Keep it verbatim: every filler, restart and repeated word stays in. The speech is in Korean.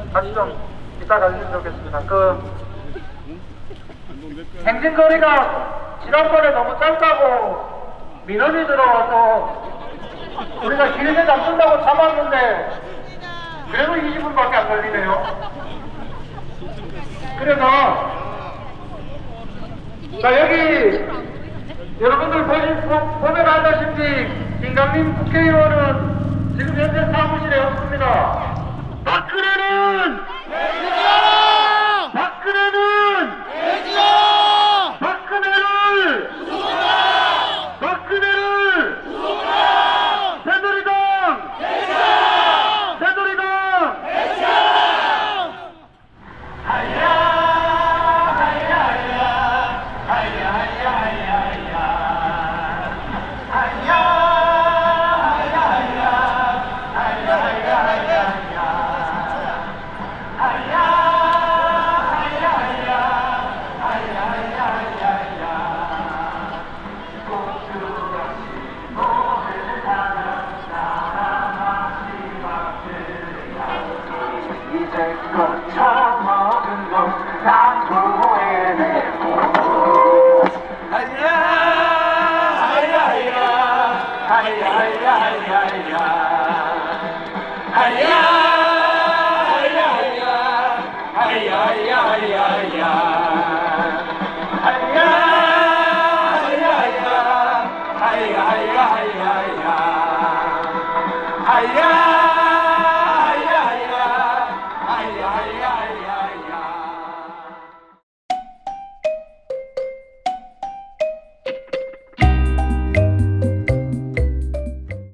다시 좀 이따 가주시면 좋겠습니다. 그 행진거리가 지난번에 너무 짧다고 민원이 들어와서 우리가 길게 잡는다고 잡았는데 그래도 이십 분밖에 안 걸리네요. 그래서 자 여기 여러분들 보시, 보면 알다시피 김강림 국회의원은 지금 현재 사무실에 없습니다. 박근혜는 돼지야! 박근혜는 돼지야! 박근혜를 구속하라! 박근혜를 구속하라! 새누리당 돼지야! 새누리당 돼지야! 하야 하야 하야 하야 하야 하야 하야 처먹은 놈난 후회되고 하야 하야 하야 하야 하야 하야 하야